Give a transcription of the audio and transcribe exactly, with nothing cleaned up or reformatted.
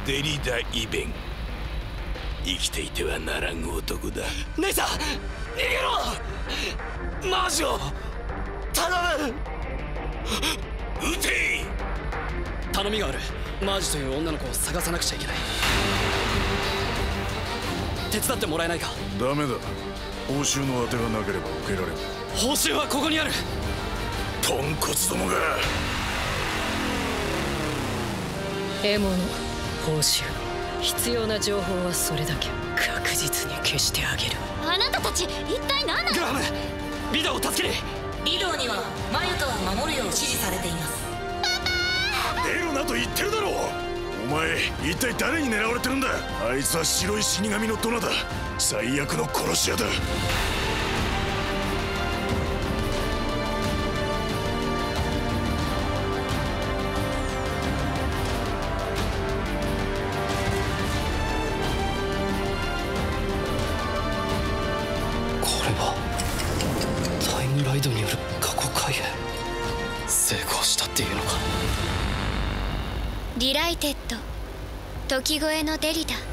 デリダ・イベン。生きていてはならん男だ。 姉さん、逃げろ！マージを頼む！ 撃て！ 頼みがある。マージという女の子を探さなくちゃいけない。手伝ってもらえないか？ ダメだ。報酬の当てがなければ受けられん。 報酬はここにある。 ポンコツどもが。 獲物、報酬、必要な情報はそれだけ。確実に消してあげる。 あなたたち一体何なの？ グラム、リドを助けに。 リドにはマユトを守るよう指示されています。 出るなと言ってるだろう。お前一体誰に狙われてるんだ？あいつは白い死神のドナだ。最悪の殺し屋だ。 これはタイムライドによる過去改変。成功したっていうのか。 リライテッド、時越えのデリダ。